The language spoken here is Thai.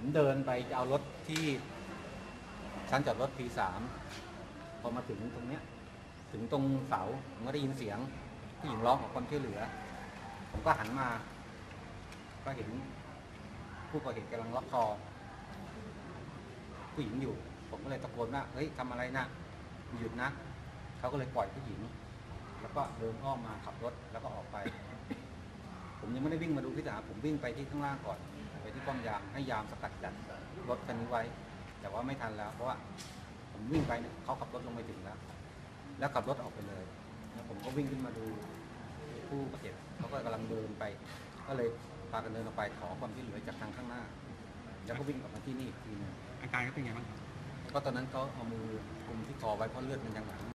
เดินไปจะเอารถที่ชั้นจอดรถ P3 พอมาถึงตรงเนี้ยถึงตรงเสาผมก็ได้ยินเสียงผู้หญิงร้องขอความช่วยเหลือผมก็หันมาก็เห็นผู้ก่อเหตุกำลังล็อกคอผู้หญิงอยู่ผมก็เลยตะโกนว่าเฮ้ยทำอะไรนะหยุดนะเขาก็เลยปล่อยผู้หญิงแล้วก็เดินอ้อมมาขับรถแล้วก็ออกไปผมยังไม่ได้วิ่งมาดูที่สนามผมวิ่งไปที่ข้างล่างก่อนไปที่ป้อมยามให้ยามสกัดจับรถคันนี้ไว้แต่ว่าไม่ทันแล้วเพราะว่าผมวิ่งไปเนี่ยเขาขับรถลงไปถึงแล้วขับรถออกไปเลยแล้วผมก็วิ่งขึ้นมาดูผู้บาดเจ็บเขาก็กำลังเดินไปก็เลยพากันเดินออกไปขอความช่วยเหลือจากทางข้างหน้าแล้วก็วิ่งกลับมาที่นี่อีกทีนึงอาการเขาเป็นไงบ้างครับก็ตอนนั้นเขาเอามือกุมที่คอไว้เพราะเลือดมันยังไหล